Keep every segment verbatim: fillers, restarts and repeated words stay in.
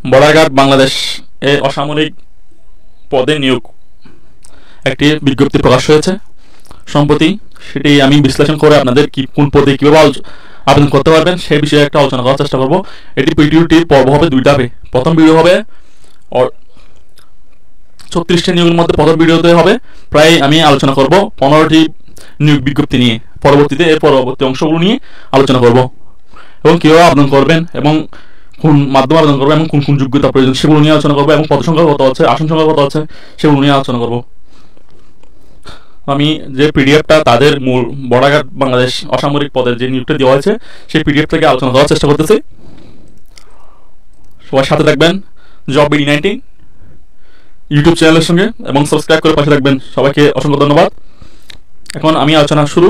Border guard Bangladesh এ অসামরিক পদে নিয়োগ একটি বিজ্ঞপ্তি প্রকাশ হয়েছে সম্প্রতি। সেটি আমি বিশ্লেষণ করে আপনাদের কি কোন পদে কীভাবে আবেদন করতে পারবেন সেই বিষয়ে একটা আলোচনা করার চেষ্টা করব। এটি ভিডিওটির পর্ব হবে দুইটা হবে। প্রথম ভিডিও হবে ছত্রিশটি নিয়োগের মধ্যে প্রথম ভিডিওতে হবে প্রায় আমি আলোচনা করব পনেরোটি নিয়োগ বিজ্ঞপ্তি নিয়ে। পরবর্তীতে এর পরবর্তী অংশগুলো নিয়ে আলোচনা করব এবং কীভাবে আবেদন করবেন এবং কোন মাধ্যমে আবেদন করবেন এবং কোন কোন যোগ্যতা প্রয়োজন সেগুলো নিয়ে আলোচনা করবো এবং পদ সংখ্যা কত আছে, আসন সংখ্যা কত আছে সেগুলো নিয়ে আলোচনা করব। আমি যে পিডিএফটা তাদের মূল বর্ডার গার্ড বাংলাদেশ অসামরিক পদের যে নিয়োগটা দেওয়া হয়েছে সেই পিডিএফ থেকে আলোচনা করার চেষ্টা করতেছি। সবার সাথে থাকবেন জব বিডি নাইনটিন ইউটিউব চ্যানেলের সঙ্গে এবং সাবস্ক্রাইব করে পাশে থাকবেন। সবাইকে অসংখ্য ধন্যবাদ। এখন আমি আলোচনা শুরু।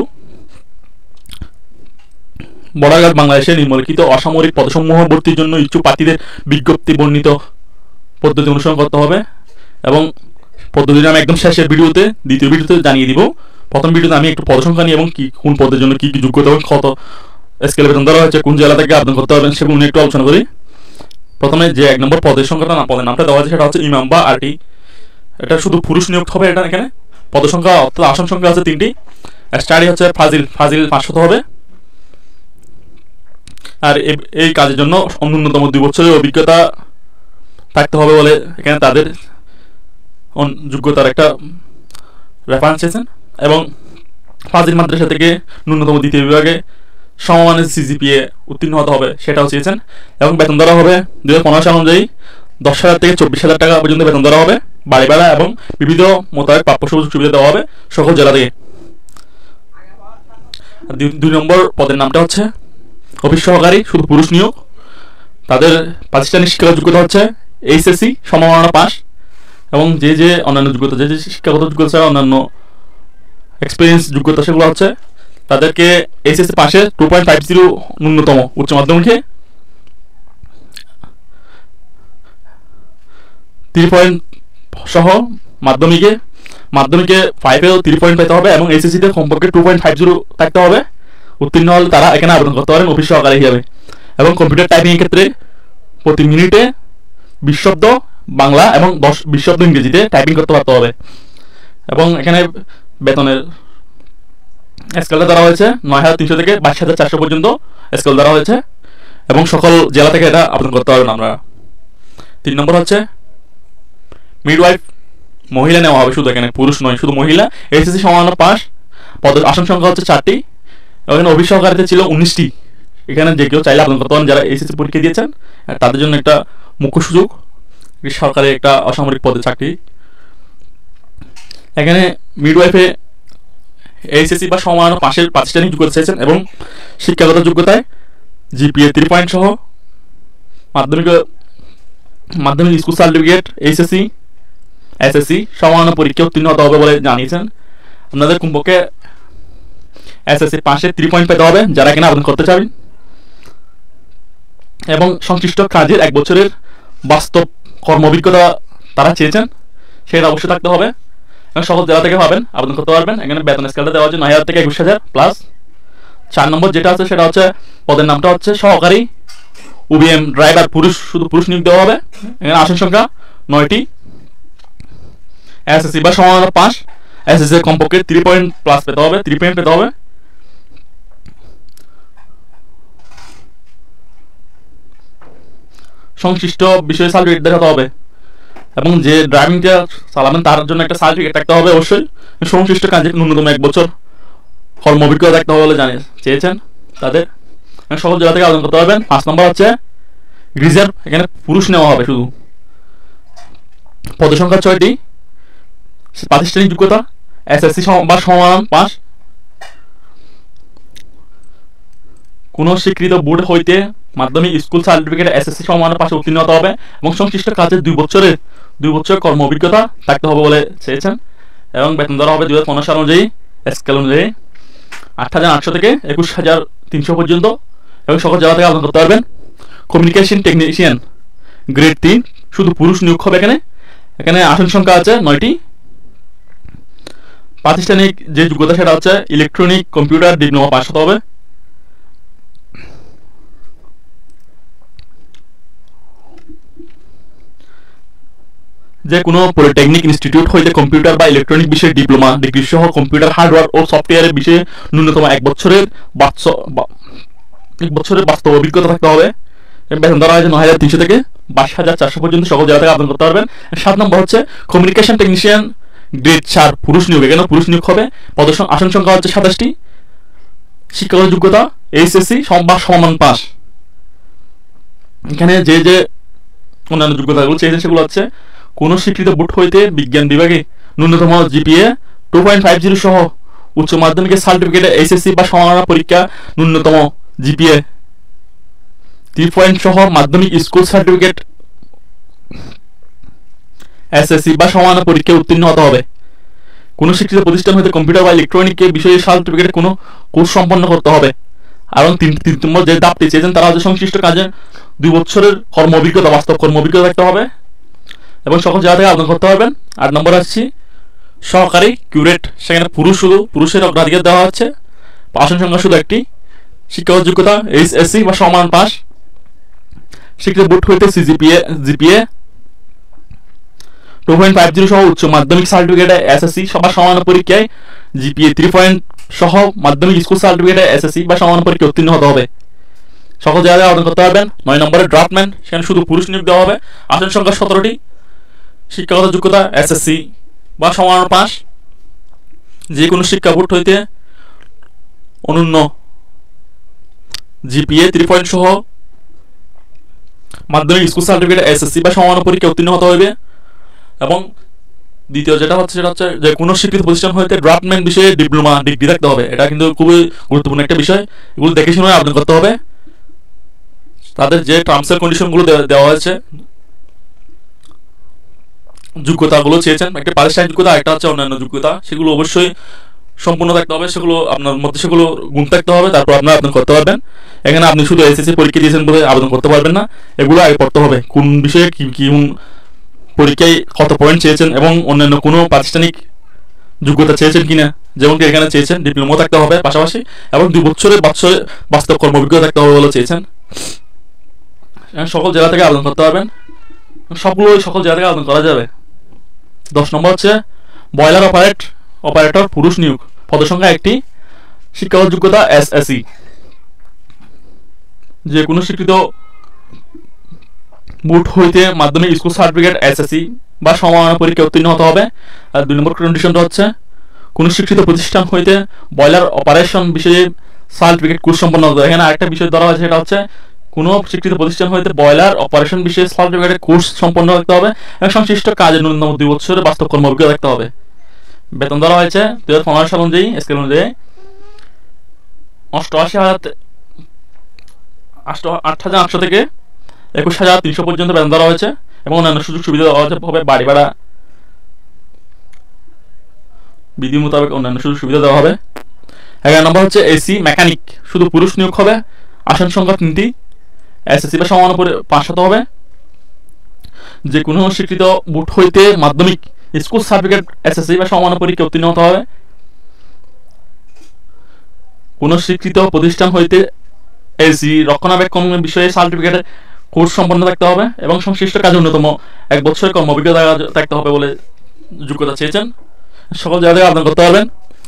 বর্ডার গার্ড বাংলাদেশে নিম্নলিখিত অসামরিক পদসমূহ ভর্তির জন্য ইচ্ছুক প্রার্থীদের বিজ্ঞপ্তি বর্ণিত পদ্ধতি অনুসরণ করতে হবে এবং পদ্ধতিটা আমি একদম শেষের ভিডিওতে দ্বিতীয় ভিডিওতে জানিয়ে দিব। প্রথম ভিডিওতে আমি একটু পদসংখ্যা নিয়ে এবং কি কোন পদের জন্য কী কী যোগ্যতা এবং কত স্কেলে বেতন দেওয়া হয়েছে, কোন জেলা থেকে আবেদন করতে পারবেন সেগুলো নিয়ে একটু আলোচনা করি। প্রথমে যে এক নম্বর পদের সংখ্যাটা না পদের নামটা দেওয়া আছে সেটা হচ্ছে ইমাম বা আরটি। এটা শুধু পুরুষ নিয়োগ হবে। এটা এখানে পদ সংখ্যা অর্থাৎ আসন সংখ্যা আছে তিনটি। স্টাডি হচ্ছে ফাজিল ফাজিল পাঁচশত হবে। আর এই কাজের জন্য ন্যূনতম দুই বছরের অভিজ্ঞতা থাকতে হবে বলে এখানে তাদের যোগ্যতার একটা রেফারেন্স চেয়েছেন এবং ফাজিল মাদ্রাসা থেকে ন্যূনতম দ্বিতীয় বিভাগে সমমানের সিজিপিএ উত্তীর্ণ হতে হবে সেটাও চেয়েছেন এবং বেতন ধরা হবে দুই হাজার পনেরো সাল অনুযায়ী দশ হাজার থেকে চব্বিশ হাজার টাকা পর্যন্ত বেতন ধরা হবে। বাড়ি ভাড়া এবং বিবিধ মোতাবেক প্রাপ্য সুযোগ সুবিধা দেওয়া হবে সকল জেলা থেকে। দুই নম্বর পদের নামটা হচ্ছে অফিস সহকারী, শুধু পুরুষ নিয়োগ। তাদের প্রাতিষ্ঠানিক শিক্ষাগত যোগ্যতা হচ্ছে এইচএসসি সমমাননা পাস এবং যে যে অন্যান্য যোগ্যতা যে যে শিক্ষাগত যোগ্যতা ছাড়া অন্যান্য এক্সপিরিয়েন্স যোগ্যতা সেগুলো হচ্ছে তাদেরকে এইচএসসি পাশে টু পয়েন্ট ফাইভ জিরো ন্যূনতম উচ্চ মাধ্যমিকে থ্রি পয়েন্ট সহ মাধ্যমিকে মাধ্যমিকে ফাইভেও থ্রি পয়েন্ট পেতে হবে এবং এইচএসসিতে কমপক্ষে টু পয়েন্ট ফাইভ জিরো থাকতে হবে। উত্তীর্ণ হলে তারা এখানে আবেদন করতে পারেন অফিস সহকারী হিসাবে এবং কম্পিউটার টাইপিংয়ের ক্ষেত্রে প্রতি মিনিটে বিশ শব্দ বাংলা এবং দশ বিশ শব্দ ইংরেজিতে টাইপিং করতে পারতে হবে এবং এখানে বেতনের স্কেলটা ধরা হয়েছে নয় হাজার তিনশো থেকে বাইশ হাজার চারশো পর্যন্ত স্কেল ধরা হয়েছে এবং সকল জেলা থেকে এটা আবেদন করতে পারবেন আমরা। তিন নম্বর হচ্ছে মিডওয়াইফ, মহিলা নেওয়া হবে শুধু, এখানে পুরুষ নয়, শুধু মহিলা। এইচএসসি সমাননা পাস। পদের আসন সংখ্যা হচ্ছে চারটি। এখানে অফিস সহকারীতে ছিল উনিশটি। এখানে যে কেউ চাইলে আবেদন করতে পারেন যারা এইচএসসি পরীক্ষা দিয়েছেন তাদের জন্য একটা মুখ্য সুযোগ সরকারি একটা অসামরিক পদে চাকরি। এখানে মিডওয়াইফে এইচএসসি বা সমান পাশের প্রাতিষ্ঠানিক যোগ্যতা চেয়েছেন এবং শিক্ষাগত যোগ্যতায় জিপিএ থ্রি পয়েন্ট সহ মাধ্যমিক মাধ্যমিক স্কুল সার্টিফিকেট, এইচএসসি এসএসসি সমান পরীক্ষা উত্তীর্ণ হতে হবে বলে জানিয়েছেন। আপনাদের কমপক্ষে এসএসসি পাশে থ্রি পয়েন্ট পেতে হবে যারা এখানে আবেদন করতে চাবেন এবং সংশ্লিষ্ট কাজের এক বছরের বাস্তব কর্ম অভিজ্ঞতা তারা চেয়েছেন সেটা অবশ্যই থাকতে হবে এবং সকল জেলা থেকে পাবেন, আবেদন করতে পারবেন। এখানে বেতন স্কেলটা দেওয়া হচ্ছে নয় হাজার থেকে একুশ হাজার প্লাস। চার নম্বর যেটা আছে সেটা হচ্ছে পদের নামটা হচ্ছে সহকারী ওবিএম ড্রাইভার, পুরুষ, শুধু পুরুষ নিয়োগ দেওয়া হবে। এখানে আসন সংখ্যা নয়টি। এসএসসি বা সমান পাস, এসএসসি কমপক্ষে থ্রি পয়েন্ট প্লাস পেতে হবে, থ্রি পয়েন্ট পেতে হবে। সংশ্লিষ্ট বিষয়ে সার্টিফিকেট দেখাতে হবে এবং যে ড্রাইভিংটা চালাবেন তার জন্য একটা সার্টিফিকেট থাকতে হবে অবশ্যই। সংশ্লিষ্ট কাজে ন্যূনতম এক বছর কর্ম অভিজ্ঞতা থাকতে হবে বলে জানিয়ে চেয়েছেন তাদের। সকল জেলা থেকে আবেদন করতে পারবেন। পাঁচ নম্বর হচ্ছে রিজার্ভ, এখানে পুরুষ নেওয়া হবে শুধু। পদের সংখ্যা ছয়টি। প্রাতিষ্ঠানিক যোগ্যতা এসএসসি বা সমান পাস। কোন স্বীকৃত বোর্ড হইতে মাধ্যমিক স্কুল সার্টিফিকেট এসএসসি সমান পাশে উত্তীর্ণ হতে হবে এবং সংশ্লিষ্ট কাজের দুই বছরের দুই বছর কর্ম অভিজ্ঞতা থাকতে হবে বলে চেয়েছেন এবং বেতন ধরা হবে দুই হাজার পনেরো সাল অনুযায়ী স্কেল অনুযায়ী আট হাজার আটশো থেকে একুশ হাজার তিনশো পর্যন্ত এবং সকল জেলা থেকে আবেদন করতে পারবেন। কমিউনিকেশন টেকনিশিয়ান গ্রেড তিন, শুধু পুরুষ নিয়োগ হবে এখানে। এখানে আসন সংখ্যা আছে নয়টি। প্রাতিষ্ঠানিক যে যোগ্যতা সেটা হচ্ছে ইলেকট্রনিক কম্পিউটার ডিপ্লোমা পাস হতে হবে। যে কোনো পলিটেকনিক ইনস্টিটিউট হইতে কম্পিউটার বা ইলেকট্রনিক বিষয়ে ডিপ্লোমা ডিগ্রি সহ কম্পিউটার হার্ডওয়্যার ও সফটওয়্যারের বিষয়ে ন্যূনতম এক বছরের এক বছরের বাস্তব অভিজ্ঞতা থাকতে হবে। বেতন ধরা হয়েছে নয় হাজার তিনশো থেকে বাইশ হাজার চারশো পর্যন্ত সকল জেলা থেকে আবেদন করতে পারবেন। সাত নম্বর হচ্ছে কমিউনিকেশন টেকনিশিয়ান গ্রেড চার পুরুষ নিয়োগ, এখানে পুরুষ নিয়োগ হবে। পদসং আসন সংখ্যা হচ্ছে সাতাশটি। শিক্ষাগত যোগ্যতা এইচএসসি বা সমমান পাস। এখানে যে যে অন্যান্য যোগ্যতাগুলো চেয়েছেন সেগুলো হচ্ছে কোনো স্বীকৃত বোর্ড হইতে বিজ্ঞান বিভাগে ন্যূনতম GPA two point five zero সহ উচ্চ মাধ্যমিকের সার্টিফিকেটে এইচএসসি বা সমাননা পরীক্ষা ন্যূনতম জিপিএ থ্রি পয়েন্ট সহ মাধ্যমিক স্কুল সার্টিফিকেট এসএসসি বা সমাননা পরীক্ষায় উত্তীর্ণ হতে হবে। কোনো শিক্ষিত প্রতিষ্ঠান হইতে কম্পিউটার বা ইলেকট্রনিক বিষয়ে সার্টিফিকেট কোনো কোর্স সম্পন্ন করতে হবে। এবং তিন তিন নম্বর যে দাবটি চেয়েছেন তারা হচ্ছে সংশ্লিষ্ট কাজে দুই বছরের কর্ম অভিজ্ঞতা বাস্তব কর্ম অভিজ্ঞতা থাকতে হবে এবং সকল জায়গা থেকে আবেদন করতে পারবেন। আট নম্বর আসছি সহকারী কিউরেট, সেখানে পুরুষ শুধু পুরুষের অগ্রাধিকার দেওয়া হচ্ছে। আসন সংখ্যা শুধু একটি। শিক্ষাগত যোগ্যতা এইচএসসি বা সমান পাস। স্বীকৃত বোর্ড হইতে CGPA GPA two point five zero সহ উচ্চ মাধ্যমিক সার্টিফিকেটে এসএসসি বা সমান পরীক্ষায় জিপিএ থ্রি পয়েন্ট সহ মাধ্যমিক স্কুল সার্টিফিকেটে এসএসসি বা সমান পরীক্ষায় উত্তীর্ণ হতে হবে। সকল জায়গায় আবেদন করতে পারবেন। নয় নম্বরে ড্রাফটম্যান, সেখানে শুধু পুরুষ নিয়োগ দেওয়া হবে। আসন সংখ্যা সতেরোটি। শিক্ষাগত যোগ্যতা এসএসসি বা সমান পাস। যে কোনো শিক্ষা বোর্ড হইতে অনন্য জিপিএ থ্রি পয়েন্ট সহ মাধ্যমিক স্কুল সার্টিফিকেট এসএসসি বা সমান পরীক্ষা উত্তীর্ণ হতে হবে। এবং দ্বিতীয় যেটা হচ্ছে সেটা হচ্ছে যে কোনো স্বীকৃত প্রতিষ্ঠান হইতে ড্রাফটম্যান বিষয়ে ডিপ্লোমা ডিগ্রি থাকতে হবে। এটা কিন্তু খুবই গুরুত্বপূর্ণ একটা বিষয়, এগুলো দেখে শুনে আবেদন করতে হবে। তাদের যে টার্মস এন্ড কন্ডিশনগুলো দেওয়া হয়েছে, যোগ্যতাগুলো চেয়েছেন, একটা প্রাতিষ্ঠানিক যোগ্যতা, একটা হচ্ছে অন্যান্য যোগ্যতা, সেগুলো অবশ্যই সম্পূর্ণ থাকতে হবে। সেগুলো আপনার মধ্যে সেগুলো গুণ থাকতে হবে, তারপর আপনি আবেদন করতে পারবেন। এখানে আপনি শুধু এসএসসি পরীক্ষা দিয়েছেন বলে আবেদন করতে পারবেন না, এগুলো আগে পড়তে হবে। কোন বিষয়ে কি কি পরীক্ষায় কত পয়েন্ট চেয়েছেন এবং অন্যান্য কোনো প্রাতিষ্ঠানিক যোগ্যতা চেয়েছেন কিনা, যেমন কি এখানে চেয়েছেন ডিপ্লোমা থাকতে হবে পাশাপাশি, এবং দুই বছরের বছরে বাস্তব কর্ম অভিজ্ঞতা থাকতে হবে বলে চেয়েছেন। সকল জেলা থেকে আবেদন করতে পারবেন, সবগুলো সকল জেলা থেকে আবেদন করা যাবে। দশ নম্বর হচ্ছে বয়লার অপারেট অপারেটর পুরুষ নিয়োগ, পদসংখ্যা একটি। শিক্ষাগত যোগ্যতা এসএসসি। যে কোনো স্বীকৃত বোর্ড হইতে মাধ্যমিক স্কুল সার্টিফিকেট এসএসসি বা সমাননা পরীক্ষা উত্তীর্ণ হতে হবে। আর দুই নম্বর কন্ডিশনটা হচ্ছে কোনো শিক্ষিত প্রতিষ্ঠান হইতে বয়লার অপারেশন বিষয়ে সার্টিফিকেট কোর্স সম্পন্ন হতে হবে। এখানে আরেকটা বিষয় ধরা হয়েছে, সেটা হচ্ছে কোনো শিক্ষিত প্রতিষ্ঠান হইতে বয়লার অপারেশন বিষয়ে সার্টিফিকেট কোর্স সম্পন্ন করতে হবে এবং সংশ্লিষ্ট কাজের ন্যূনতম দুই বছরের বাস্তব কর্ম অভিজ্ঞতা থাকতে হবে। বেতন ধরা হয়েছে দুই হাজার পনেরো সাল অনুযায়ী স্কেল অনুযায়ী অষ্টআশি হাজার আট হাজার আটশো থেকে একুশ হাজার তিনশো পর্যন্ত বেতন ধরা হয়েছে এবং অন্যান্য সুযোগ সুবিধা দেওয়া হবে। বাড়ি ভাড়া বিধি মোতাবেক অন্যান্য সুযোগ সুবিধা দেওয়া হবে। এগারো নম্বর হচ্ছে এসি মেকানিক, শুধু পুরুষ নিয়োগ হবে। আসন সংখ্যা তিনটি। এসএসসি বা সমান পাস হতে হবে। যে কোনো স্বীকৃত বোর্ড হইতে মাধ্যমিক স্কুল সার্টিফিকেট এসএসসি বা সমান পরীক্ষা উত্তীর্ণ হতে হবে। কোনো স্বীকৃত প্রতিষ্ঠান হইতে এসি রক্ষণাবেক্ষণ বিষয়ে সার্টিফিকেট কোর্স সম্পন্ন থাকতে হবে এবং সংশ্লিষ্ট কাজে ন্যূনতম এক বছরের কর্ম অভিজ্ঞতা থাকতে হবে বলে যোগ্যতা চেয়েছেন। সকল জায়গায় আবেদন করতে পারবেন।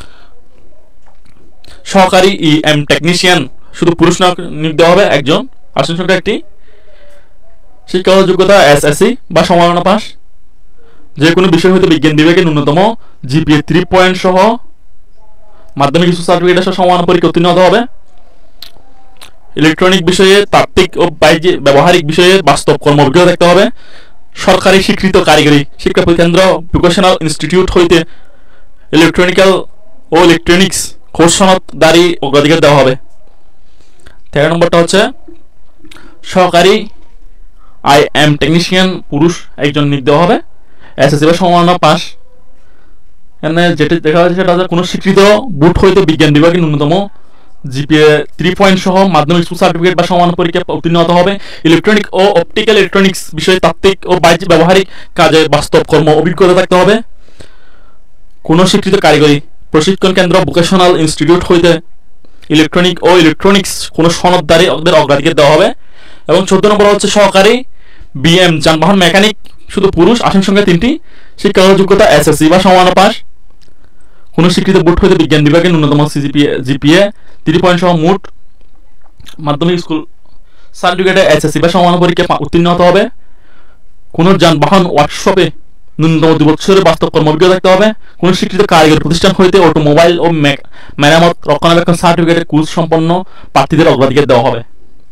সহকারী ই এম টেকনিশিয়ান, শুধু পুরুষ নিয়োগ দেওয়া হবে একজন। আসন সংখ্যা একটি। শিক্ষাগত যোগ্যতা এসএসসি বা সমাননা পাস। যে কোনো বিষয় হইতে বিজ্ঞান বিভাগে ন্যূনতম জিপিএ থ্রি পয়েন্ট সহ মাধ্যমিক স্কুল সার্টিফিকেট সহ সমান পরীক্ষা উত্তীর্ণ হতে হবে। ইলেকট্রনিক বিষয়ে তাত্ত্বিক ও বাহ্যিক ব্যবহারিক বিষয়ে বাস্তব কর্ম অভিজ্ঞতা থাকতে হবে। সরকারি স্বীকৃত কারিগরি শিক্ষা কেন্দ্র ভোকেশনাল ইনস্টিটিউট হইতে ইলেকট্রনিক্যাল ও ইলেকট্রনিক্স কোর্স সনদদারি অগ্রাধিকার দেওয়া হবে। তেরো নম্বরটা হচ্ছে সহকারী আই এম টেকনিশিয়ান পুরুষ একজন নিয়োগ দেওয়া হবে। এসএসসি বা সমাননা পাস। এখানে যেটা দেখা যাচ্ছে সেটা হচ্ছে কোনো স্বীকৃত বোর্ড হইতে বিজ্ঞান বিভাগে ন্যূনতম জিপিএ থ্রি পয়েন্ট সহ মাধ্যমিক স্কুল সার্টিফিকেট বা সমান পরীক্ষা উত্তীর্ণ হতে হবে। ইলেকট্রনিক ও অপটিক্যাল ইলেকট্রনিক্স বিষয়ে তাত্ত্বিক ও বাহ্যিক ব্যবহারিক কাজে বাস্তব কর্ম অভিজ্ঞতা থাকতে হবে। কোনো স্বীকৃত কারিগরি প্রশিক্ষণ কেন্দ্র ভোকেশনাল ইনস্টিটিউট হইতে ইলেকট্রনিক ও ইলেকট্রনিক্স কোনো সনদদারি অগ্রাধিকার দেওয়া হবে। এবং চোদ্দ নম্বর হচ্ছে সহকারী বিএম যানবাহন মেকানিক শুধু পুরুষ, আসন সংখ্যা তিনটি, শিক্ষাগত যোগ্যতা এসএসসি বা সমান পাস, কোনো স্বীকৃত বোর্ড হইতে বিজ্ঞান বিভাগে ন্যূনতম সিজিপিএ জিপিএ তিন পয়েন্ট সহ মোট মাধ্যমিক স্কুল সার্টিফিকেটে এসএসসি বা সমান পরীক্ষা উত্তীর্ণ হতে হবে। কোনো যানবাহন ওয়ার্কশপে ন্যূনতম দুই বছরের বাস্তব কর্মভিজ্ঞতা থাকতে হবে। কোনো স্বীকৃত কারিগরি প্রতিষ্ঠান হইতে অটোমোবাইল ও মেরামত রক্ষণাবেক্ষণ সার্টিফিকেটে কোর্স সম্পন্ন প্রার্থীদের অগ্রাধিকার দেওয়া হবে।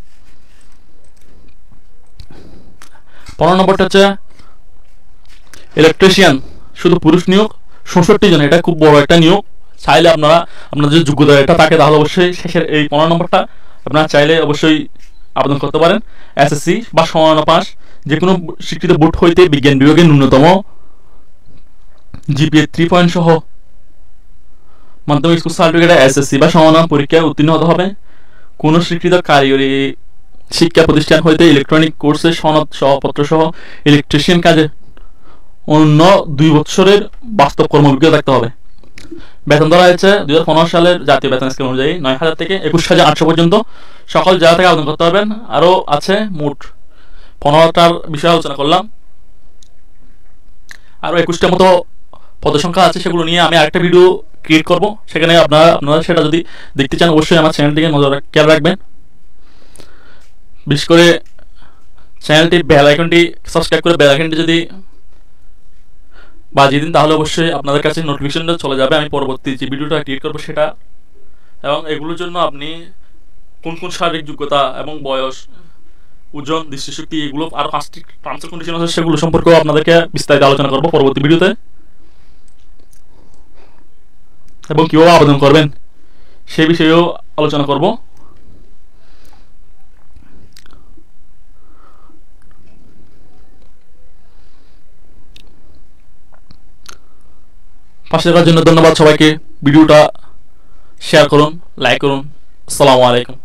পনেরো নম্বরটা হচ্ছে ইলেকট্রিশিয়ান, শুধু পুরুষ নিয়োগ ষষট্টি জন, এটা খুব বড় একটা নিয়োগ। চাইলে আপনারা আপনাদের যে যোগ্যতা এটা থাকে তাহলে অবশ্যই শেষের এই পনেরো নম্বরটা আপনারা চাইলে অবশ্যই আবেদন করতে পারেন। এসএসসি বা সমান পাস, যে কোনো স্বীকৃত বোর্ড হইতে বিজ্ঞান বিভাগের ন্যূনতম জিপিএ থ্রি পয়েন্ট সহ মাধ্যমিক স্কুল সার্টিফিকেটে এসএসসি বা সমান পরীক্ষায় উত্তীর্ণ হতে হবে। কোনো স্বীকৃত কারিগরি শিক্ষা প্রতিষ্ঠান হইতে ইলেকট্রনিক কোর্সে সনদ সহপত্র সহ ইলেকট্রিশিয়ান কাজে অন্য দুই বছরের বাস্তব কর্মভিজ্ঞতা থাকতে হবে। বেতন ধরা হয়েছে দুই হাজার পনেরো সালের জাতীয় বেতন স্কেল অনুযায়ী নয় হাজার থেকে একুশ হাজার আটশো পর্যন্ত। সকল জায়গা থেকে আবেদন করতে পারবেন। আরও আছে মোট পনেরোটার বিষয়ে আলোচনা করলাম, আরও একুশটার মতো পদসংখ্যা আছে, সেগুলো নিয়ে আমি আরেকটা ভিডিও ক্রিয়েট করব। সেখানে আপনারা আপনারা সেটা যদি দেখতে চান অবশ্যই আমার চ্যানেলটিকে নজর খেয়াল রাখবেন। বিশেষ করে চ্যানেলটি বেল আইকনটি সাবস্ক্রাইব করে বেল আইকনটি যদি বাজিয়ে দিন তাহলে অবশ্যই আপনাদের কাছে নোটিফিকেশনটা চলে যাবে আমি পরবর্তী যে ভিডিওটা ক্রিয়েট করবো সেটা। এবং এগুলোর জন্য আপনি কোন কোন শারীরিক যোগ্যতা এবং বয়স, ওজন, দৃষ্টিশক্তি, এগুলো আরও পাঁচটি টার্মস এন্ড কন্ডিশন আছে, সেগুলো সম্পর্কেও আপনাদেরকে বিস্তারিত আলোচনা করবো পরবর্তী ভিডিওতে। এবং কীভাবে আবেদন করবেন সে বিষয়েও আলোচনা করব। পাশে থাকার জন্য ধন্যবাদ সবাইকে। ভিডিওটা শেয়ার করুন, লাইক করুন। আসসালামু আলাইকুম।